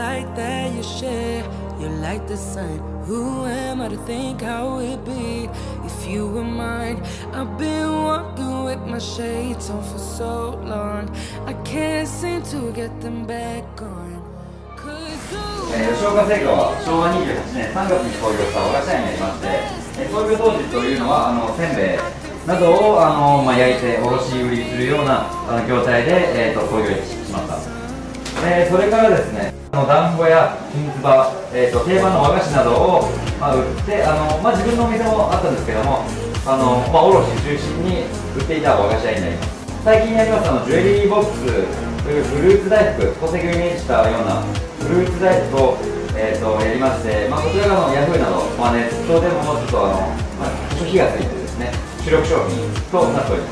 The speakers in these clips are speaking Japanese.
light that you share. You're like the sun. Who am I to think how it'd be if you were mine? I've been walking with my shades on for so long. I can't seem to get them back on. 吉岡製菓は昭和28年3月に創業した和菓子屋になりまして、創業当時というのはせんべいなどを焼いて卸売りするような業態で、創業しました。それからですね、団子やきんつば、定番の和菓子などを、売って、自分のお店もあったんですけども、卸中心に売っていた和菓子屋になります。最近ありますジュエリーボックスというフルーツ大福、宝石をイメージしたようなフルーツ大福を、やりまして、こちらがヤフーなど、ネットでもちょっと諸火がついてですね、主力商品となっております。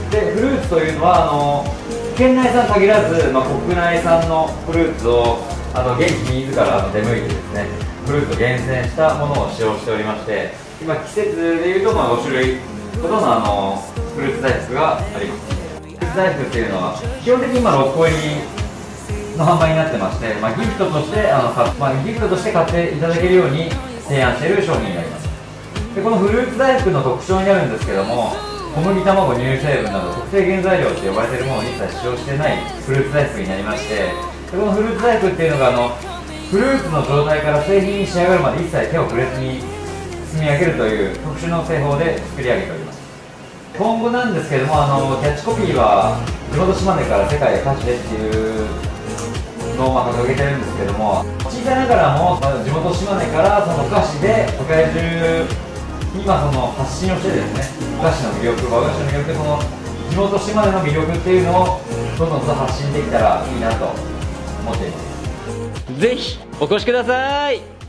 で、フルーツというのは県内産限らず、国内産のフルーツを現地に自ら出向いてですね、フルーツを厳選したものを使用しておりまして、今季節でいうと5種類ほどのフルーツ大福があります。フルーツ大福っていうのは基本的に今6個入りの販売になってまして、ギフトとして買っていただけるように提案している商品になります。でこのフルーツ大福の特徴になるんですけども、小麦、卵、乳成分など特定原材料と呼ばれているものを一切使用していないフルーツ大福になりまして、でこのフルーツ大福っていうのがフルーツの状態から製品に仕上がるまで一切手を触れずに積み上げるという特殊な製法で作り上げております。今後なんですけども、キャッチコピーは地元島根から世界へ価値でっていうのを掲げてるんですけども、小さいながらも地元島根からそのお菓子で世界中に発信をしてですね、お菓子の魅力、和菓子の魅力でこの地元島根の魅力っていうのをどんどんと発信できたらいいなと思っています。 ぜひお越しください。